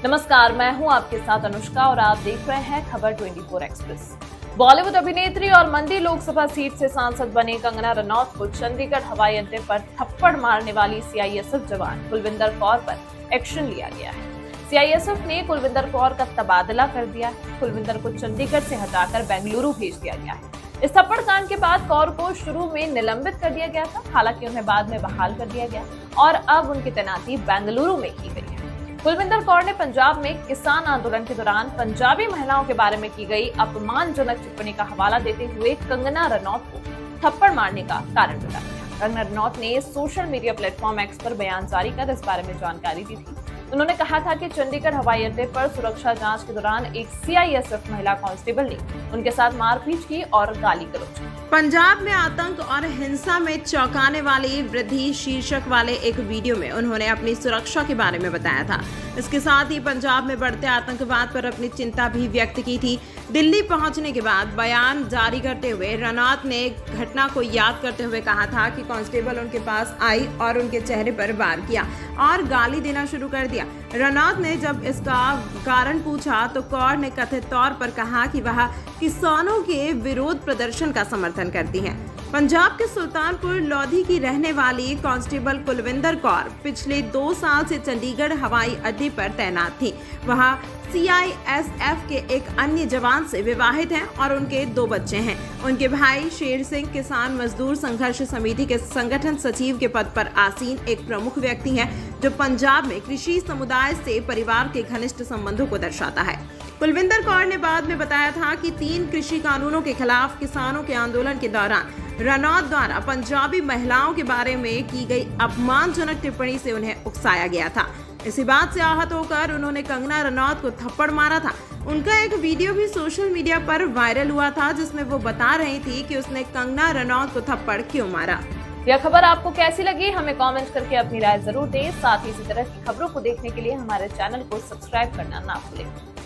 नमस्कार, मैं हूं आपके साथ अनुष्का और आप देख रहे हैं खबर 24 एक्सप्रेस। बॉलीवुड अभिनेत्री और मंडी लोकसभा सीट से सांसद बने कंगना रनौत को चंडीगढ़ हवाई अड्डे पर थप्पड़ मारने वाली सीआईएसएफ जवान कुलविंदर कौर पर एक्शन लिया गया है। सीआईएसएफ ने कुलविंदर कौर का तबादला कर दिया है। कुलविंदर को चंडीगढ़ से हटाकर बेंगलुरु भेज दिया गया है। इस थप्पड़ कांड के बाद कौर को शुरू में निलंबित कर दिया गया था, हालांकि उन्हें बाद में बहाल कर दिया गया और अब उनकी तैनाती बेंगलुरु में की गई है। कुलविंदर कौर ने पंजाब में किसान आंदोलन के दौरान पंजाबी महिलाओं के बारे में की गई अपमानजनक टिप्पणी का हवाला देते हुए कंगना रनौत को थप्पड़ मारने का कारण बताया। कंगना रनौत ने सोशल मीडिया प्लेटफॉर्म एक्स पर बयान जारी कर इस बारे में जानकारी दी थी। उन्होंने कहा था कि चंडीगढ़ हवाई अड्डे पर सुरक्षा जांच के दौरान एक सीआईएसएफ महिला कांस्टेबल ने उनके साथ मारपीट की और गाली गलौज की। पंजाब में आतंक और हिंसा में चौंकाने वाली वृद्धि शीर्षक वाले एक वीडियो में उन्होंने अपनी सुरक्षा के बारे में बताया था। इसके साथ ही पंजाब में बढ़ते आतंकवाद पर अपनी चिंता भी व्यक्त की थी। दिल्ली पहुंचने के बाद बयान जारी करते हुए रनौत ने घटना को याद करते हुए कहा था कि कांस्टेबल उनके पास आई और उनके चेहरे पर वार किया और गाली देना शुरू कर दिया। रनौत ने जब इसका कारण पूछा तो कौर ने कथित तौर पर कहा कि वह किसानों के विरोध प्रदर्शन का समर्थन करती हैं। पंजाब के सुल्तानपुर लोधी की रहने वाली कांस्टेबल कुलविंदर कौर पिछले 2 साल से चंडीगढ़ हवाई अड्डे पर तैनात थी। वह सीआईएसएफ के एक अन्य जवान से विवाहित हैं और उनके 2 बच्चे हैं। उनके भाई शेर सिंह किसान मजदूर संघर्ष समिति के संगठन सचिव के पद पर आसीन एक प्रमुख व्यक्ति हैं, जो पंजाब में कृषि समुदाय से परिवार के घनिष्ठ संबंधों को दर्शाता है। कुलविंदर कौर ने बाद में बताया था कि 3 कृषि कानूनों के खिलाफ किसानों के आंदोलन के दौरान रनौत द्वारा पंजाबी महिलाओं के बारे में की गई अपमानजनक टिप्पणी से उन्हें उकसाया गया था। इसी बात से आहत होकर उन्होंने कंगना रनौत को थप्पड़ मारा था। उनका एक वीडियो भी सोशल मीडिया पर वायरल हुआ था, जिसमें वो बता रही थी कि उसने कंगना रनौत को थप्पड़ क्यों मारा। यह खबर आपको कैसी लगी, हमें कमेंट करके अपनी राय जरूर दें। साथ ही इसी तरह की खबरों को देखने के लिए हमारे चैनल को सब्सक्राइब करना ना भूलें।